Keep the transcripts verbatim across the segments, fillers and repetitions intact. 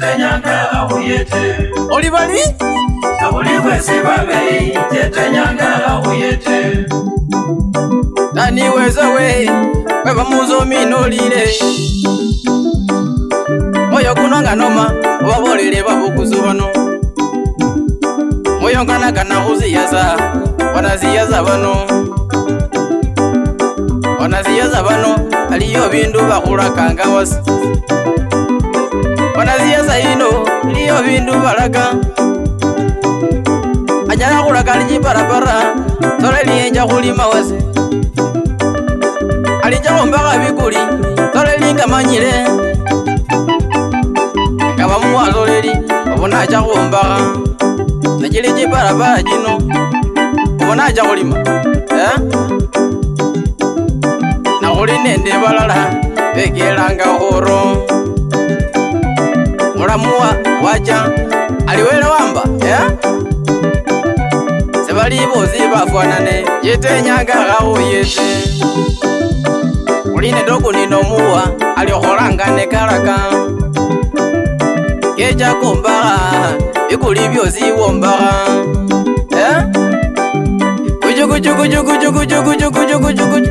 Jetenyanga ahuyete Olivali Abuliwe sibabei Jetenyanga ahuyete Nani weza we Weba muzo minolile Moyo kunanga noma Wabolele babukuzu wano Moyo ngana kana uziyaza Wanaziyaza wano Wanaziyaza wano Aliyo bindu bakula kanga wasi Wanaziyaza ino Aliyo bindu balaka Ajana kula kaliji barabara Tole lienja kulima wasi Alinja kumbaka bikuli Tole linga manyile Kaba muwa toleli Obona aja kumbaka Najiliji barabara jino Obona aja kulima Eh Nakuli nende balala Bekelanga horo Mulamuwa waja Aliwele wamba Eh Sebali bozi bafuanane Jetenyanga ahuyete Uline dogo nino muwa Alioholanga nekalaka Keja kumbaka Ikuli byozi wombaka Eh Kujugu jugu jugu jugu jugu jugu jugu jugu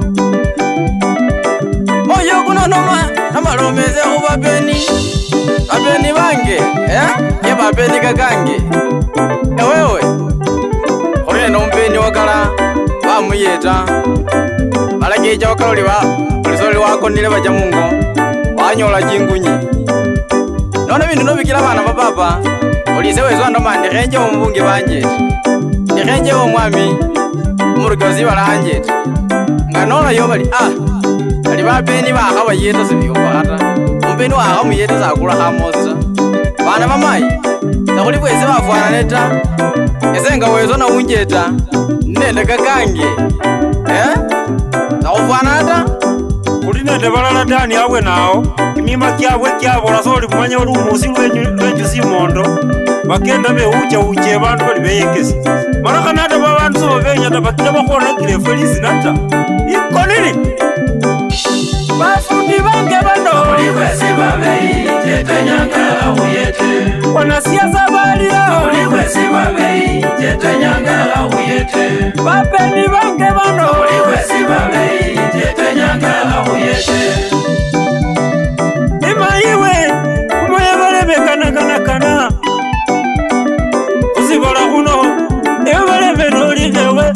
Moyo kunonoma Namalomeze ubabeni Babeni bange Eh Ye babeni kakange Ewewe Uline nombeni wakala Bamuyeta Malageja wakaloli wa Ulisoli wako nile baja mungo Wanyola jingunyi Nona bindu nobikila bana bababa Ulisewe zondo mandi Renje wa mbungi banjeti Renje wa mwami Umurugozi wala anjeti Nganola yobali Ah Kali babeni baka bayeta sibiyo hata Mbeni waka muyeta zakula hamoza Bana mamayi Nakuli bwezi bafuana neta Esenga wezo na unjeta Nende kakange Eh Na ufuana hata Uline debalala dani awe nao Kimima kiawe kiabola soli kumanya uli umusi lwenju si mondo Bakenda be uche uche bantu bali beyekesi Maraka nata babantu soba benya tabakila bakona kile felisi nata Iko nini? Bafundi bange bano Abuliwe sibabei Jetenyanga ahuyete Wanasiasa bali yao Abuliwe sibabei Jetenyanga ahuyete Bapeni bange bano Abuliwe sibabei Jetenyanga ahuyete Ima iwe Kumoye balebe kana kana kana Usibola kuno Ewe balebe nolilewe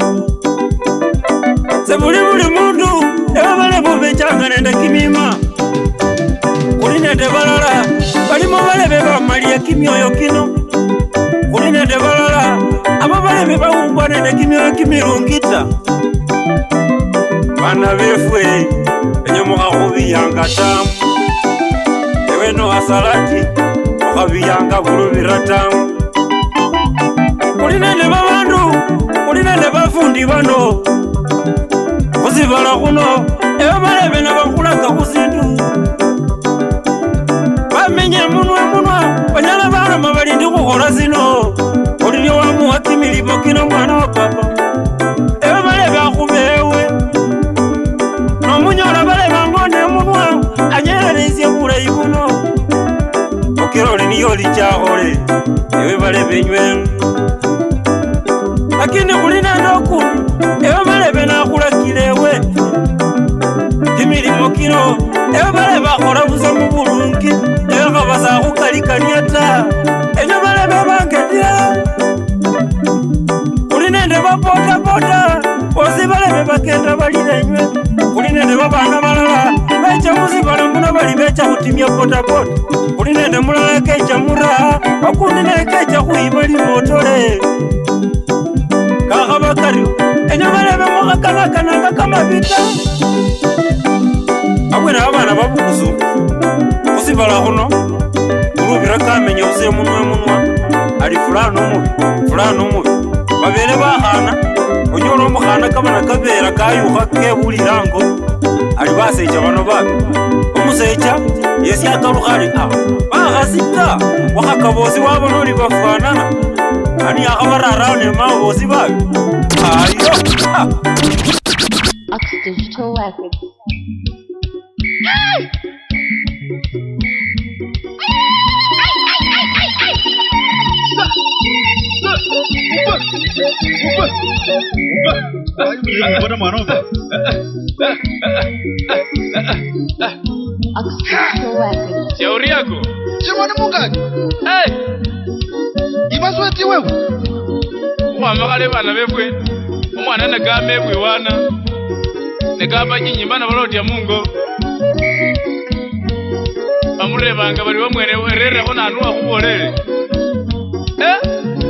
Sebuli buli mundu Ewe balebe ubechanga nenda kimima Kuline debalala Balimo balebe bamalia kimyoyo kino Kuline debalala Aba balebe baumbwa nenda kimyoyo kimirungita Bana befwe Enyo mukakubi yanga tamu Ewe no asalati Mukabi yanga bulubira tamu Kuline ne babandu Kuline ne bafundi bano Kuzibala kuno Ewe balebe na bakulaka kuzindu Bamenye munwa munwa Banyala bana mabalindi kukola zino Kulini wamu wakimilipo kino mwana wa papa Ewe balebe akubewe Nomunyola balebe ngone munwa Anyela nizye kula ibuno Okiroli niyo lichahole Ewe balebe nywe Lakini kulina ndoku Ewe balebe na kula kilewe Kimilimo kino Ewe balebe akola buza mubulungi Ewe kabasa kukalikaniata Enyo balebe bangetia Kulinende bapota pota Ozi balebe bakenda balile nywe Kulinende babana balala Becha muzibala muna bali becha kutimia pota pota Kulinende mulala kecha mura Wakunine kecha kuibali motole Kaka bakari Enyo balebe mwaka kana kana kama vita Abwena abana babukuzu Kusibala kuno Urubira kamenye uze munwa munwa Ali fulano mubi Fulano mubi Babele bahana Unyoro umuhana kabana kabera kayuha kebulirango Ali baseja bano babi Umuseja Yesi akaruhari aho Bahasita Wakakabozi wabo noli bafanana Ani akabarara ne mabozi babi Ayo Ox Digital Records. Ay! Ay! Mbona mwanaume? Shauri yako. Chimoni mungaki. Hey. Ibasweti wewe. Mwamagale bana befwe. Omwana nagamebwe wana. Negamba nyinyi bana baloti ya Mungu. Bamurebanga bali bamwere werere kona anwa kubolele. Eh?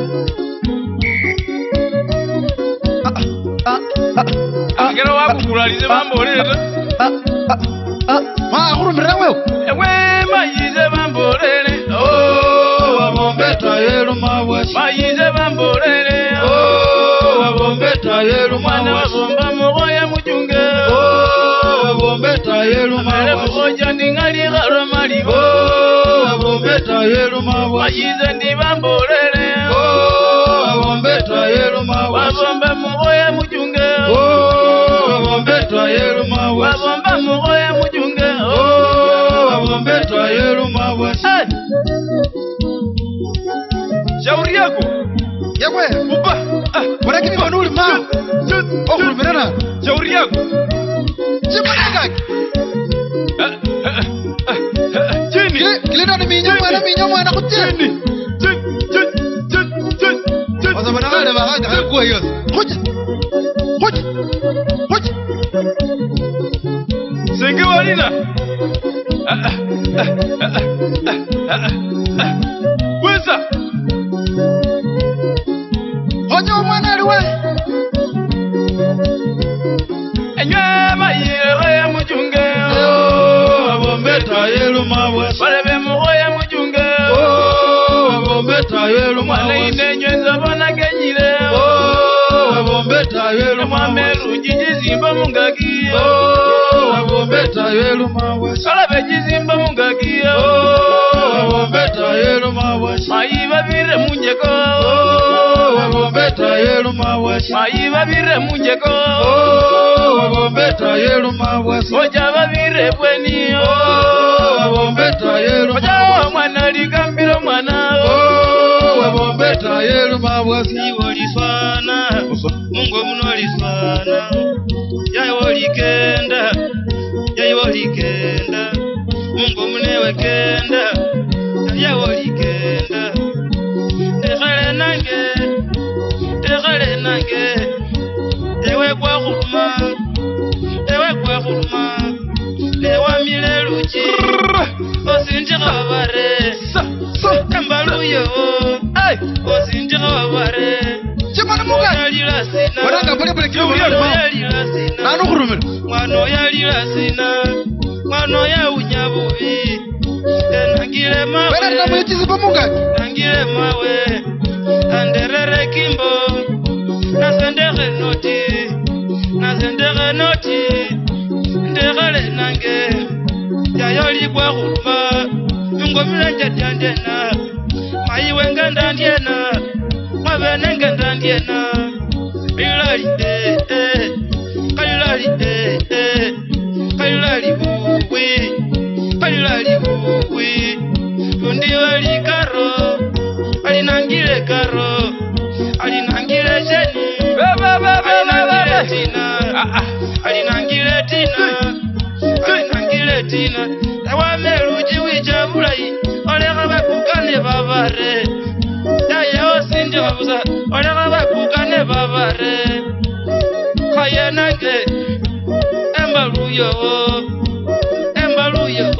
Angero wakukulalize bambolele ta. Ma kurumira wewe. Ewe mayize bambolele. Oh, wabombeta yero mawasi. Mayize bambolele. Oh, wabombeta yero mwana wabomba moya mujunge. Oh, wabombeta yero mawasi. Moja ndingali garo mali. Oh, wabombeta yero mawasi. Mayize ndi bambolele. Oh, wabombeta yero mawasi. Wabomba moya mujunge. Oh, wabombeta yero mawasi. Wabomba moya mujunge. Oh, wabombeta yero mawasi. Shauri yako. Yakwe. Upa. Bora kini manuli ma. Oh, kurumira. Shauri yako. Chimangaki. Chini. Kilenda ni minyomo na minyomo na kutini. Wasa banagale bahaga hakuwa hiyo. Hoja. Hoja. Hoja. Senge walina. Weza. Hoja mwana aliwe. Enywe mayire mujunge. Oh, abombeta yelo mawasi. Balebe moya mujunge. Oh, abombeta yelo mwana mawasi. inenywe nzabona genyire. Oh, abombeta yelo mawasi. Mameru jijizimba mungaki. Oh, abombeta yelo mawasi. Alabe jizimba mungaki. Oh, abombeta yelo mawasi. Mayiba bire munjeko. Oh, abombeta yelo mawasi. Mayiba bire munjeko. Oh, abombeta yelo mawasi. Oja babire bweni. Oh, abombeta yelo mawasi. Oja mwana ligambira mwana. Oh, abombeta yelo mawasi. Woliswana, Mungu mnoliswana. Yai wolikenda, yai wolikenda. Mungu mnewe kenda, yai wolikenda. Tegale nange, tegale nange. Ewe kwa huruma, ewe kwa huruma. Lewa mile luchi, osinjika wabare. Embaluyo, osinjika wabare. Chimani mungaki. Bora bora bora kilo bora ma. Nanu kurumira. Mwano yalira sina, mwano ya unyabubi. Nangire mawe. Bora na mwitizi pa mungaki. Nangire mawe. Anderere kimbo. Nasendere noti. Nasendere noti. Ndegale nange. Yayoli kwa huruma. Mungo milanja tiandena. Maiwe nganda ndiena. Mabene nganda ndiena. Bilali eh eh. Kalilali eh eh. Kalilali uwi. Kalilali uwi. Kundi wali karo. Alinangile karo. Alinangile jeni. Alinangile tina. Alinangile tina. Alinangile tina. Ewa meruji wijabulai. Olega bakukane babare. Yaye osindi babuza. Olega bakukane babare. Kaya nange. Embaluyo. Embaluyo.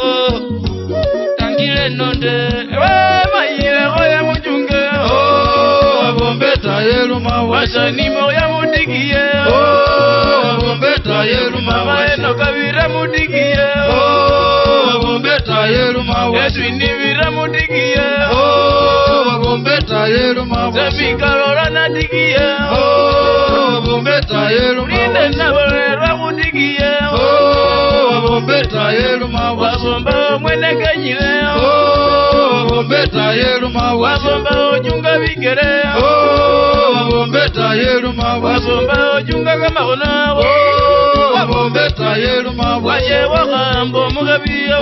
Tangile nonde. Ewe mayire hoya mujunge. Oh, abombeta yelo mawasi. Washani moya mudikiye. Oh, abombeta yelo mawasi. Maeno kabira mudikiye. Oh, abombeta yelo mawasi. Yesu inibira mudikiye. Oh, abombeta yelo mawasi. Zebikarora nadikiye. Oh, abombeta yelo Rinde mawasi. naborera mudikiye. Oh, abombeta yelo mawasi. Wabomba mwene kenyile. Oh, abombeta yelo mawasi. Wabomba ojunga bigere. Oh, abombeta yelo mawasi. Wabomba ojunga kamakono. Oh, abombeta yelu mabwa waye wagambo mugabiyo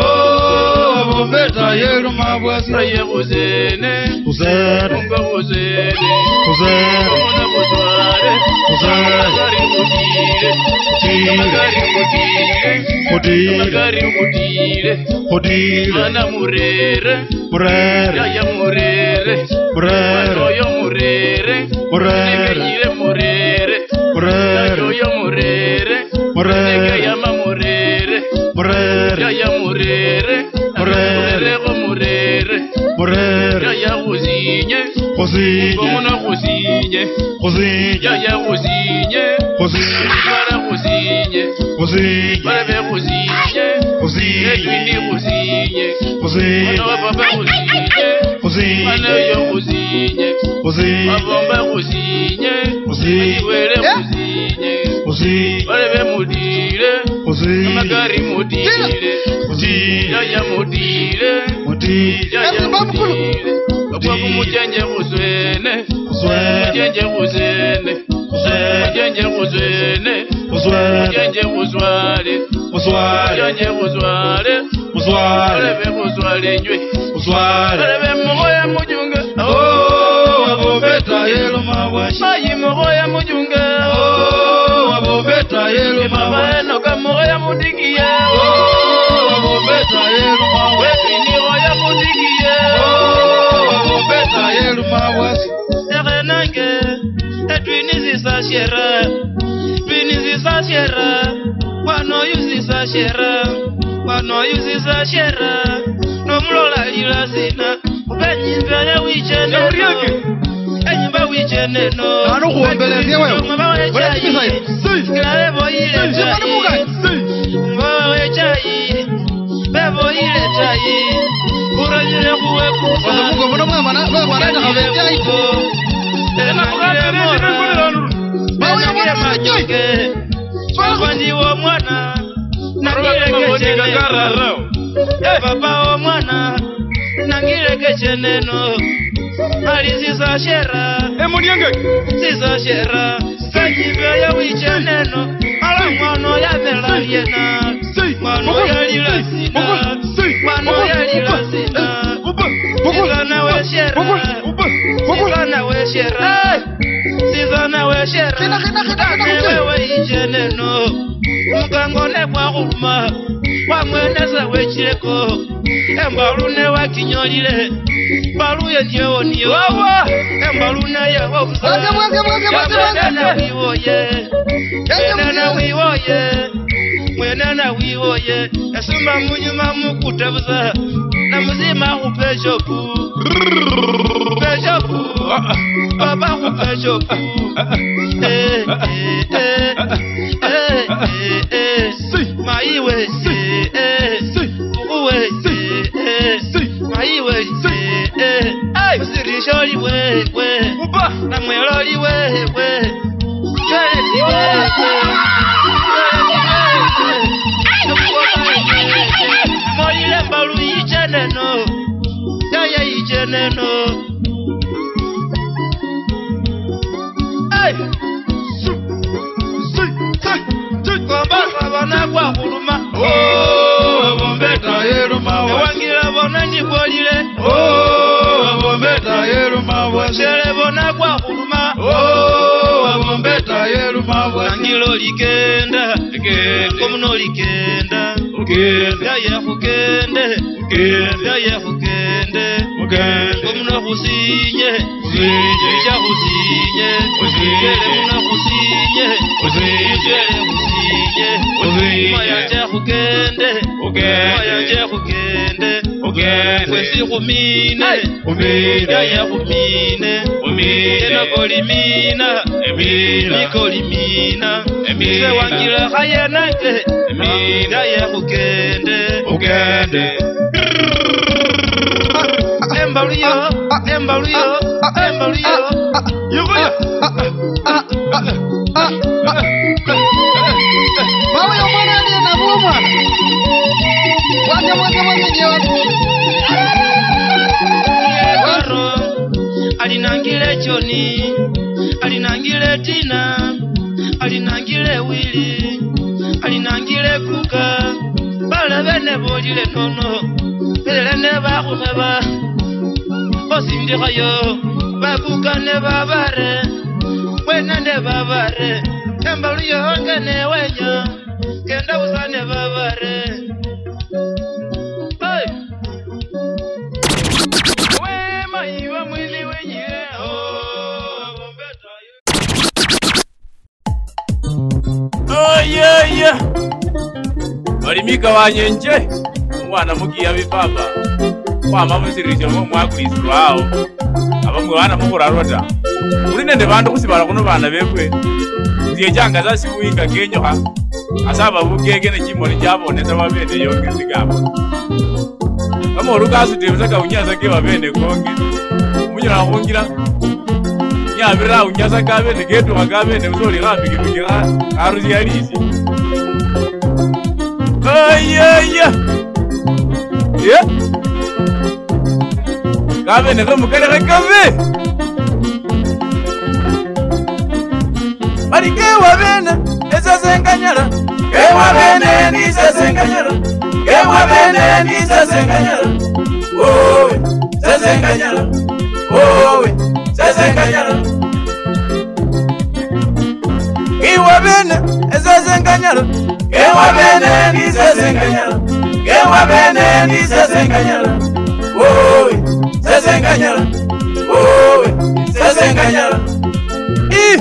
abombeta yelu mabwa saye kuzene kuzere umba kuzene kuzere umuna kuzware kuzere magari kutire magari kutire kudire magari kutire kudire mana murere murere yaya murere murere yo murere murere yire murere murere yo murere murere yama murere murere yaya murere murere go murere murere yaya kuzinye kuzinye umuna kuzinye kuzinye yaya kuzinye kuzinye mara kuzinye kuzinye mara kuzinye kuzinye edwini kuzinye kuzinye mana baba kuzinye kuzinye mana yo kuzinye kuzinye abomba kuzinye kuzinye wele kuzinye kuzinye barebe mudire kuzinye magari mudire kuzinye yaya mudire mudire yaya mudire kwa kumujenje kuzwene kuzwene mujenje kuzene kuzwene mujenje kuzwene kuzwene mujenje kuzwale kuzwale mujenje kuzwale kuzwale barebe kuzwale nywe kuzwale barebe mugoya mujunga oh abombeta yelu mabwa mayi mugoya mujunga oh abombeta yelu mabwa mabano kamugoya mudigiye oh abombeta yelu mabwa wetini goya mudigiye oh abombeta yelu mabwa erenange etwini zisashera twini zisashera wano yuzisashera wano yuzisashera nomulola lilasina upenyimba ya wicheneno enyimba wicheneno nanu kuombelezia wewe wewe kisa hiyo kilale boile chai mbawe chai bebo ile chai uranyele kuwe kufa kwa Mungu mbona mwana mwana wewe wanaenda kavetia hiyo tena mugabere bawe mwana majoke swandi wo mwana nangile kecheneno papa wo mwana nangile kecheneno ali sisa shera emunienge sisa shera sanyibe ya wicheneno ala mwana ya velaliena mwana ya lilasina mwana ya lilasina Sizana we shera Sizana we shera Sizana we shera Wewe ijeneno Mukangone kwa kuruma Wamweneza we chileko Embalune wa kinyolile Baluye ndiyo niyo Embalune ya wafuza Yamenana wiwoye Menana wiwoye Mwenana wiwoye Esumba munyuma mukutabuza na muzima upejoku pejoku baba upejoku eh eh eh eh maiwe eh uwe eh maiwe eh ai sirishori we we na mwelori we we chale tiwe moile mbalu icheneno yaya icheneno hey kwambasa bona kwa kuluma oh abombeta yelu mabwa ewangira bona ndikolile oh abombeta yelu mabwa shere bona kwa kuluma oh abombeta yelu mabwa nangilo likenda Likende. komuno likenda Ukende. yaya kukende Ukende. yaya kukende Ukende. komuno kusinye Kusinye. Icha kusinye Kusinye. Kele muno kusinye Kusinye. Kele kusinye Kusinye. Mayanje kukende Ukende. Mayanje kukende Ukende. Kwesi kumine Kumine. Yaya kumine Kumine. Eno kolimina Emina. Nikolimina Emina. Se wangira kaya nange Emina. Yaya kukende Ukende. Embaluyo Embaluyo Embaluyo yugoya bawe mwana ndiye na mwana wanje mwana mwana ndiye Waro alinangile choni alinangile tina alinangile wili bafuka bala bene bojile nono ele ne bakukheba osindikhayo bafuka ne babare wena ne babare embaluyo ngene wenya kenda usane babare hey wema iwa mwili wenyire oh bombeta oh yeah yeah Walimika wanyenje umwana mugiya bipapa kwama musirije mu mwakurizo wawo abamwe bana mukurarota uri nende bantu kusibara kuno bana bekwe ndiye janga zasi kuinga kenyo ha asaba bugege ne kimoni cyaboneza babende yonge zigabo kama urugasu tebeza ka unyaza ke babende konge munyira kungira nyabira unyaza ka bende geto bagabende uzori rambi kibigira aruzi yarizi ay ay yeah kabe ne ko mukere kabe bari ke wabene ezazenganyara ke wabene ni zazenganyara ke wabene ni zazenganyara owe zazenganyara owe zazenganyara ke wabene ezazenganyara ke wabene ni zazenganyara ke wabene ni zazenganyara owe zazenganyara owe zazenganyara i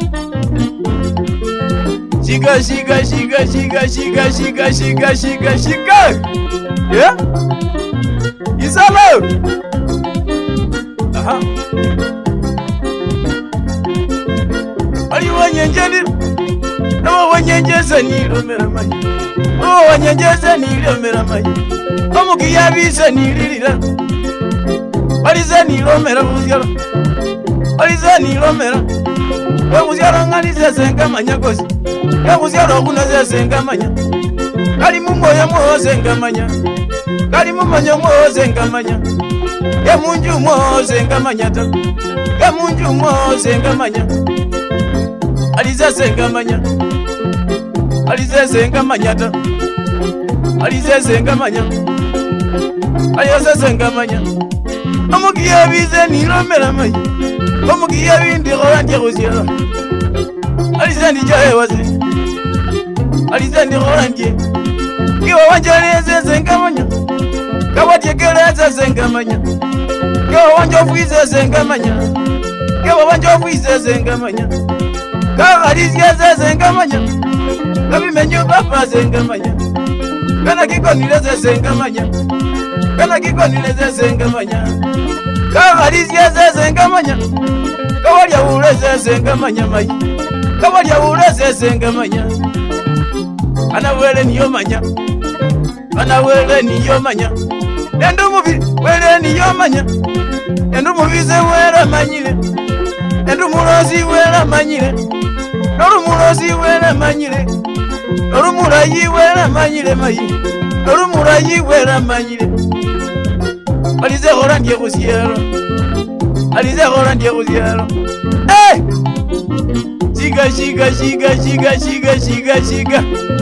Shiga, shiga, shiga, shiga, shiga, shiga, shiga, shiga, shiga. Yeah? It's allowed. Uh-huh. Are you one yenjeni? No one yenjesa ni romera mai. Oh, one yenjesa ni romera mai. Omuki yabisa ni lirira. Baliza ni romera muziara. Baliza ni romera. Wa muziara ngani zesenga manyakosi. Yamuziaro kunaze sengamanya kali mumoya moze ngamanya kali mumanya moze ngamanya ya munju moze ngamanya ta ya munju moze ngamanya aliza sengamanya aliza sengamanya ta aliza sengamanya aliza sengamanya amugiye bize ni romera mai amugiye bindi goranje kuzira aliza ni jaye wazi Alizani oranje Kiwa wanjoleze zengamanya Kawati gereza zengamanya Kiwa wanjofuize zengamanya Kiwa wanjofuize zengamanya Kawa aliziyeze zengamanya Kabi menyu bapa zengamanya Kana kiko nileze zengamanya Kana kiko nileze zengamanya Kawa aliziyeze zengamanya Kawa liya uleze zengamanya mai Kawa liya uleze zengamanya Ana wele niyo manya Ana wele niyo manya Endo mubi wele niyo manya Endo mubize wele manyile Endo murozi wele manyile Noru murozi wele manyile Noru murayi wele manyile mayi Noru murayi wele manyile Alize horan diye kusiero Alize horan diye kusiero Eh Shiga shiga shiga shiga shiga shiga shiga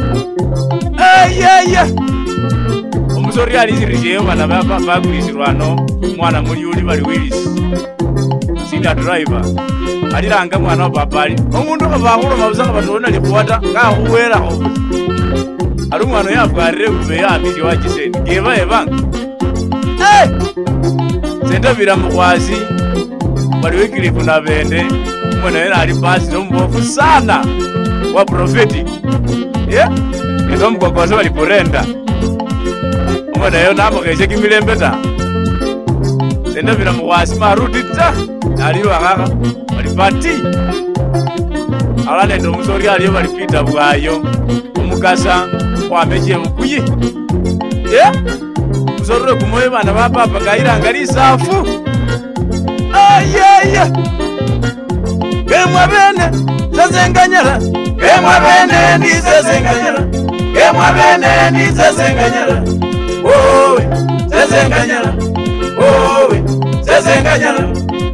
Ay ay ay Omusori alizirije bana baba bagulisirwano mwana muri uli bali willis Sina driver aliranga mwana baba ali omundu babahulo mabuzanga batona likwata ka huwera ho Ali mwana yafwarire kube yabiri wakiseni geba ebanga Eh Senda bira mukwasi bali wekiri kuna bende mwana era ali basi nombofu sana wa prophetic Yeah Ezo mkwakwazo wali porenda Mwana yo namo keche kimilembeta Senda vila mwasi marutita Aliyo wakaka Wali pati Alane ndo msori aliyo wali pita buwayo Umukasa Kwa meche mkuyi Yeah Msori kumoye wana wapapa Kaira angali safu Ah yeah yeah Kemwa bene Zazenganyara Kemwa bene Ni zazenganyara Kemwa bene Ni zazenganyara Owe Zazenganyara Owe Zazenganyara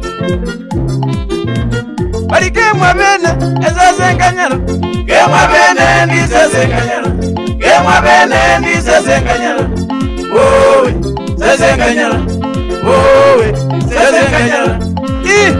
Bali kemwa bene Zazenganyara Kemwa bene Ni zazenganyara Gemwa bene ndi sesenganyala. Wowe, sesenganyala. Wowe, sesenganyala. I.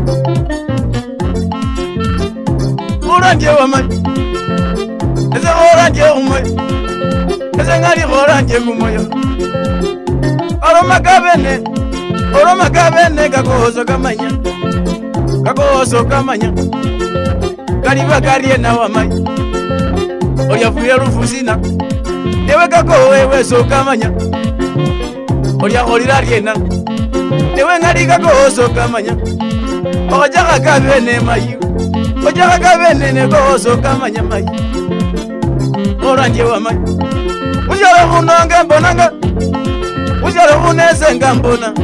Oranje wa mai. Ese oranje umai. Ese ngari oranje kumoyo. Oroma kabene. Oroma kabene kakozo kamanya. Kakozo kamanya. Kaliba kariye na wa mai. Oyafuye rufusina. Ewe kako wewe so kamanya. Oya olira riena. Ewe ngari kako so kamanya. Oja kakabene mai. Oja kakabene ne ko so kamanya mai. Oranje wa mai. Ujala kunanga mbonanga. Ujala kunese ngambona.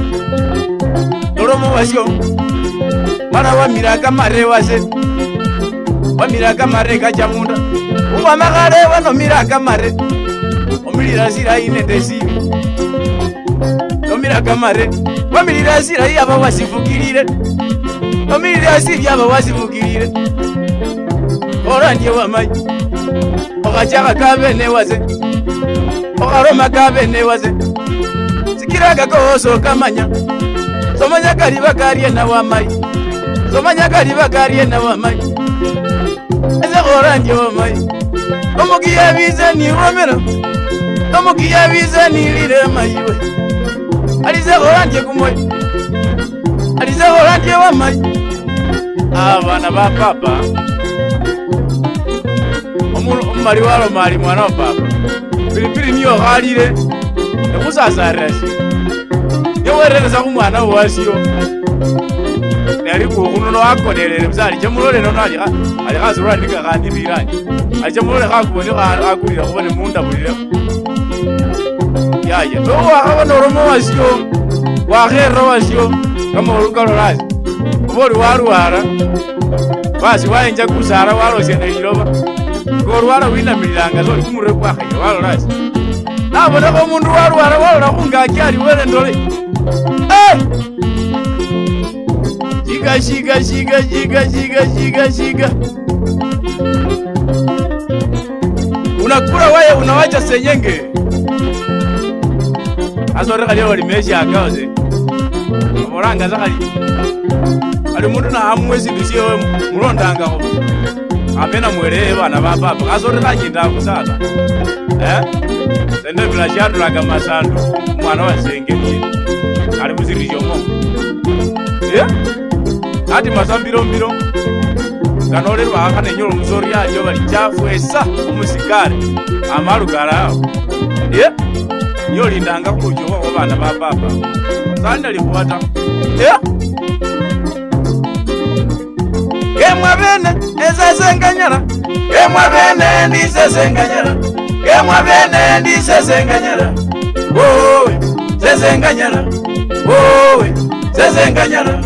Oromo wasyo. Mara wa miraka mare wase. Wa miraka mare kachamunda. Uwa magare wa no miraka mare. Omilira sira ine desivi. No miraka mare. Wa milira sira yaba wasifukirire. No milira sira yaba wasifukirire. Oranje wa mai. Okachaka kabene wase. Okaroma kabene wase. Sikiraga koso kamanya. Somanya kariba kariye na wa mai. Somanya kariba kariye na wa mai. Ese oranje wa mai. Omugiya bize ni romero. Omugiya bize ni lire mai we. Alize oranje kumoy. Alize oranje wa mai. Abana ba papa. Omulu omali walo mali mwana wa papa. Pilipili niyo halire. Ekusasarasi. Yewereza ku mwana wasiyo. Nali ku kuno akodelele mzali chamulole no nali ali kazura ndika kandi birani. Achamulole kakubone akulira kubone munda bulira. Yaya, do wakabona oromo wasiyo. Wahero wasiyo kama olukalo lazi. Oboli waluwara. Basi waenja kusara walo sene liloba. Gorwara wina milanga zo kumure kwa hayo walo lazi. Nabona ko mundu waluwara walo nakungaki ali wele ndole. Eh! Shiga shiga shiga shiga shiga shiga shiga. Unakula waye unawacha senyenge. Azore kali wali meshi akaze. Amoranga zakali. Ali mundu na amwezi dusiye mulondanga ko. Apena mwelele bana ba papa. Azore kanyinda kusala. Eh? Sende bila shadu laga masandu mwana wa sengeni. Ali muzirijo mo. Eh? Ati masambiro mbiro. Kanole bahakane nyoro muzori ya yo bali chafu esa umusikare. Amaru garao. Eh? Yo lindanga kujo ko bana ba papa. Sanda likwata. Eh? Gemwa bene ezasenganyara. Gemwa bene ndi sesenganyara. Gemwa bene ndi sesenganyara. Wowe sesenganyara. Wowe sesenganyara.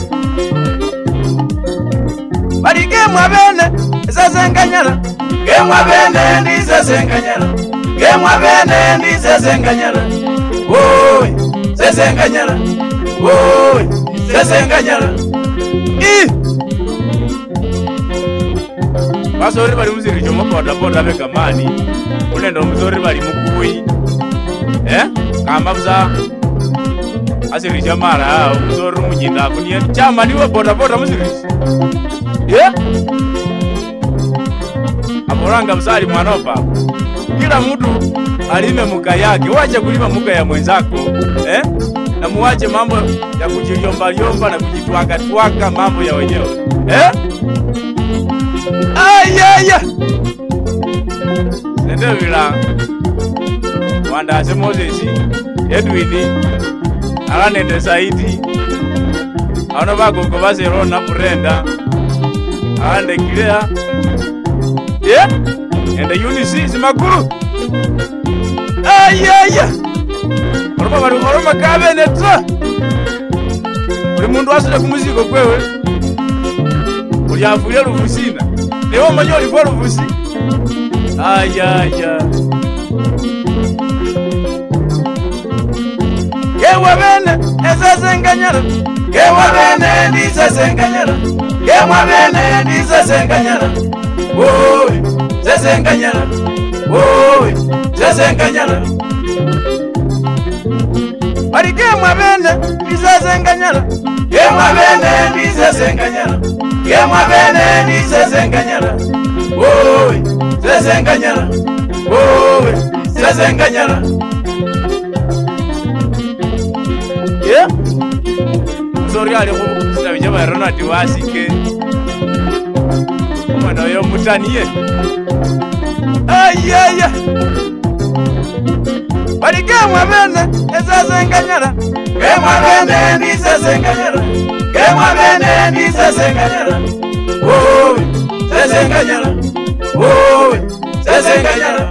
Bari gemwa bene sesenganyara. Gemwa bene ndi sesenganyara. Gemwa bene ndi sesenganyara. Wowe sesenganyara. Wowe sesenganyara. I Basori bari muziri jomo boda boda beka mani. Unendo muzori bari mukui. Eh? Kama buza. Asiri jamara muzori mujinda kunia chama niwe boda boda muziri. Eh? Amoranga msali mwana wa papa. Kila mtu alime muka yake. Wache kulima muka ya mwenzako. Eh? Na muache mambo ya kujiyomba yomba na kujitwaka twaka mambo ya wenyewe. Eh? Ayaya. Nende vila. Wanda ase Moses, Edwin, alanende Saidi. Ano bagogo base rona Brenda. Alande Kilea. Yeah? And the Unisi is maguru. Ayaya. Oroma bari oroma kabe netsa. Uri mundu asile kumuziko kwewe. Uri afuye rufusina. Leo manyoli kwa rufusi. Ayaya. Gewa bene ezasenganyara. Gewa bene ndisasenganyara. Gewa bene ndisasenganyara. Wowe sesenganyara. wowe sesenganyala barike mwabene nisesenganyala ye mwabene nisesenganyala ye mwabene nisesenganyala wowe sesenganyala wowe sesenganyala ye sorry ali ko sinabije ba Ronald wasike mwana yo mutaniye ayaya barike mwabene esesenganyala ye mwabene nisesenganyala ye mwabene nisesenganyala wowe sesenganyala wowe sesenganyala